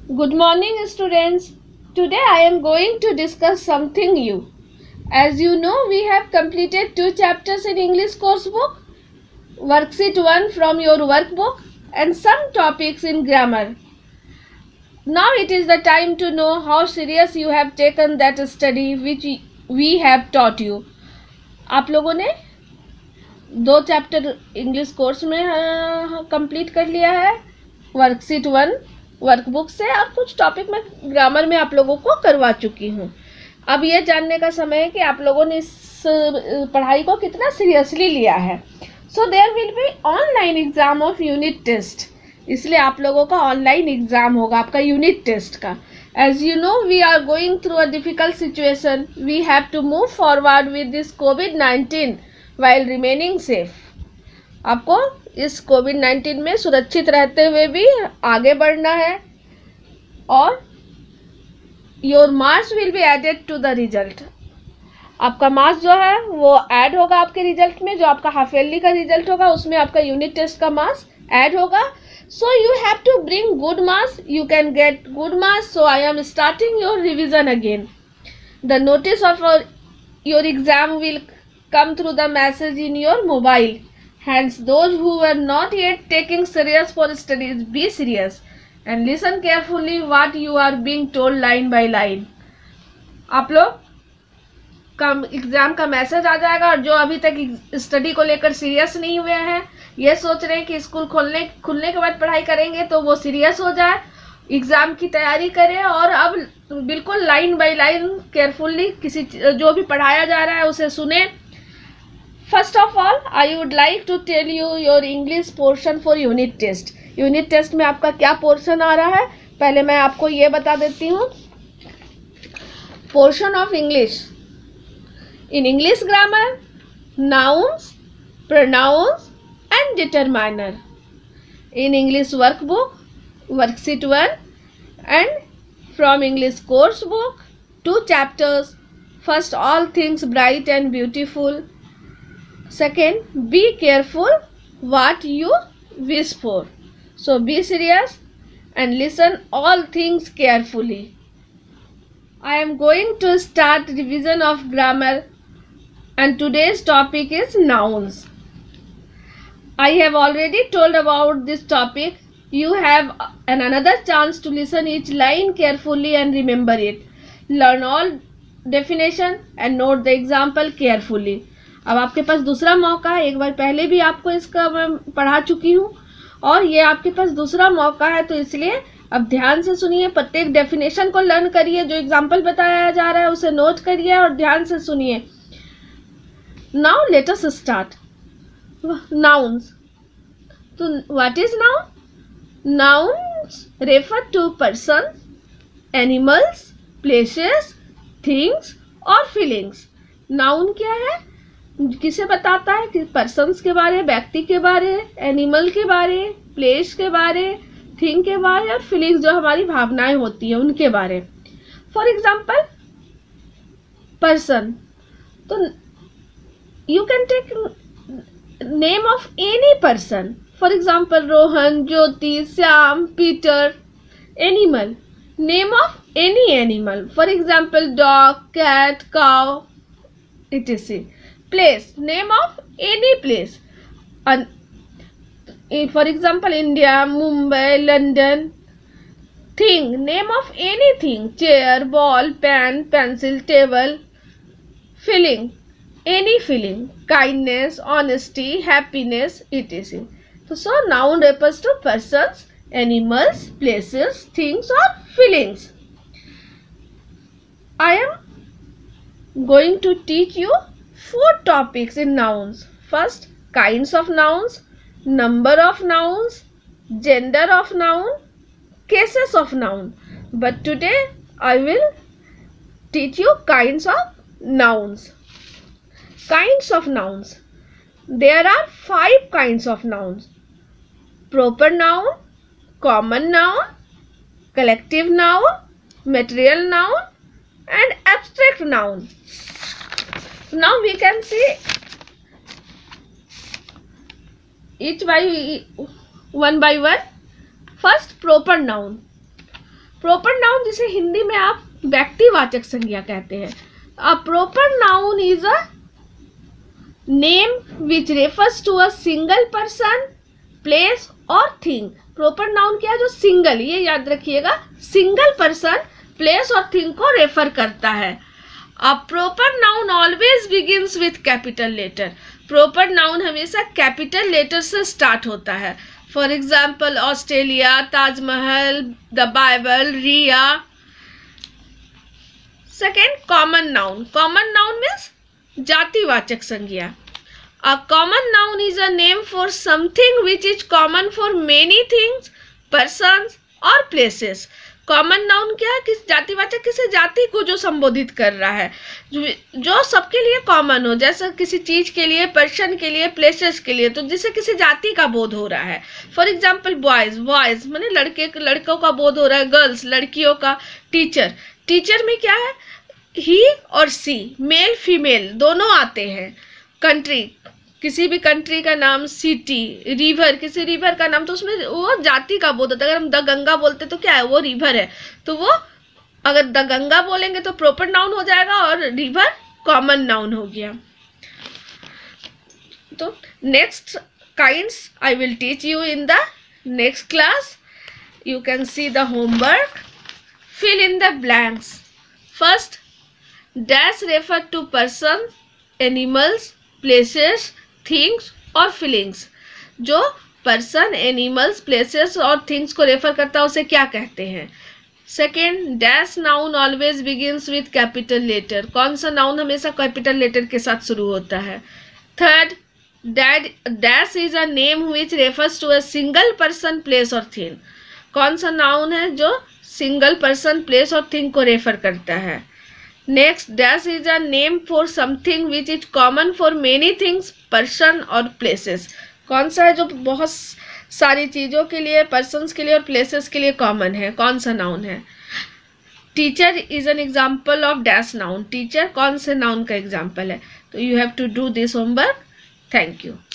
Good morning, students. Today I am going to discuss something new. As you know, we have completed 2 chapters in English course book, worksheet 1 from your workbook, and some topics in grammar. Now it is the time to know how serious you have taken that study which we have taught you. आप लोगों ने 2 chapter English course में complete कर लिया है, worksheet 1 workbook से, और कुछ टॉपिक में ग्रामर में आप लोगों को करवा चुकी हूँ। अब ये जानने का समय है कि आप लोगों ने इस पढ़ाई को कितना सीरियसली लिया है। So there will be online exam of unit test, इसलिए आप लोगों का ऑनलाइन एग्जाम होगा आपका यूनिट टेस्ट का। As you know, we are going through a difficult situation, we have to move forward with this कोविड-19 while remaining safe। आपको इस कोविड-19 में सुरक्षित रहते हुए भी आगे बढ़ना है, और your marks will be added to the result. आपका मार्क्स जो है वो ऐड होगा आपके रिजल्ट में, जो आपका हाफ ईयरली का रिजल्ट होगा उसमें आपका यूनिट टेस्ट का मार्क्स ऐड होगा। So you have to bring good marks, you can get good marks. So I am starting your revision again. The notice of your exam will come through the message in your mobile. Hence, those who were not yet taking serious for studies, be serious and listen carefully what you are being told line by line. आप लोग का exam का message आ जाएगा, और जो अभी तक study को लेकर सीरियस नहीं हुए हैं, ये सोच रहे हैं कि स्कूल खुलने के बाद पढ़ाई करेंगे, तो वो सीरियस हो जाए, एग्जाम की तैयारी करें, और अब बिल्कुल लाइन बाय लाइन केयरफुल्ली जो भी पढ़ाया जा रहा है उसे सुने। First of all, I would like to tell you your English portion for unit test. Unit test में आपका क्या पोर्शन आ रहा है, पहले मैं आपको ये बता देती हूँ। Portion of English. In English grammar, nouns, pronouns and determiner. In English workbook, worksheet 1, and from English course book, 2 chapters. First, all things bright and beautiful. Second, be careful what you wish for. So be serious and listen all things carefully. I am going to start revision of grammar, and today's topic is nouns. I have already told about this topic. You have another chance to listen each line carefully and remember it. Learn all definition and note the example carefully. अब आपके पास दूसरा मौका है, एक बार पहले भी आपको इसका मैं पढ़ा चुकी हूँ, और ये आपके पास दूसरा मौका है, तो इसलिए अब ध्यान से सुनिए, प्रत्येक डेफिनेशन को लर्न करिए, जो एग्जाम्पल बताया जा रहा है उसे नोट करिए और ध्यान से सुनिए। Now let us start. Nouns, तो what is noun? Nouns refer to person, animals, places, things और फीलिंग्स। नाउन क्या है? किसे बताता है? कि पर्सन्स के बारे, व्यक्ति के बारे, एनिमल के बारे, प्लेस के बारे, थिंग के बारे, और फीलिंग्स जो हमारी भावनाएं होती हैं उनके बारे। फॉर एग्जाम्पल पर्सन, तो you can take name of any person, for example Rohan, Jyoti, Shyam, Peter. Animal, name of any animal, for example dog, cat, cow, etc. Place, name of any place, for example India, Mumbai, London. Thing, name of anything, chair, ball, pen, pencil, table. Feeling, any feeling, kindness, honesty, happiness, etc. So noun refers to persons, animals, places, things or feelings. I am going to teach you 4 topics in nouns. First, kinds of nouns, number of nouns, gender of noun, cases of noun. But today I will teach you kinds of nouns. Kinds of nouns. There are 5 kinds of nouns: proper noun, common noun, collective noun, material noun and abstract noun. Now we can see each by one by one. First, proper noun. Proper noun जिसे हिंदी में आप व्यक्तिवाचक संज्ञा कहते हैं। A proper noun is a name which refers to a single person, place और thing. Proper noun क्या है? जो सिंगल, ये याद रखिएगा, सिंगल पर्सन, प्लेस और थिंग को रेफर करता है। A proper noun always begins with capital letter. Proper noun हमेशा कैपिटल लेटर से स्टार्ट होता है। For example Australia, Taj Mahal, the Bible, Riya. Second, common noun. Common noun means जातिवाचक संज्ञा। A common noun is a name for something which is common for many things, persons और places. Common noun क्या है? किस जातिवाचक, किसी जाति को जो संबोधित कर रहा है, जो सबके लिए कॉमन हो, जैसे किसी चीज के लिए, पर्सन के लिए, प्लेसेस के लिए, तो जिससे किसी जाति का बोध हो रहा है। फॉर एग्जाम्पल बॉयज, बॉयज माने लड़कों का बोध हो रहा है, गर्ल्स लड़कियों का। टीचर, टीचर में क्या है? ही और सी, मेल फीमेल दोनों आते हैं। कंट्री, किसी भी कंट्री का नाम, सिटी, रिवर, किसी रिवर का नाम, तो उसमें वो जाति का बोध होता है। अगर हम द गंगा बोलते तो क्या है? वो रिवर है, तो वो अगर द गंगा बोलेंगे तो प्रॉपर नाउन हो जाएगा और रिवर कॉमन नाउन हो गया। तो next kinds I will teach you in the next class. You can see the homework, fill in the blanks. First, dash refer to person, animals, places, things और feelings. जो person, animals, places और things को refer करता है उसे क्या कहते हैं? Second, dash noun always begins with capital letter. कौन सा नाउन हमेशा कैपिटल लेटर के साथ शुरू होता है? Third, dash is a name which refers to a single person, place और थिंग। कौन सा नाउन है जो सिंगल पर्सन, प्लेस और थिंग को रेफर करता है? Next, dash is a name for something which is common for many things, person और प्लेसेस। कौन सा है जो बहुत सारी चीज़ों के लिए, पर्सन्स के लिए और प्लेसेस के लिए कॉमन है? कौन सा नाउन है? Teacher is an example of dash noun. Teacher कौन से नाउन का एग्जाम्पल है? तो you have to do this homework. Thank you.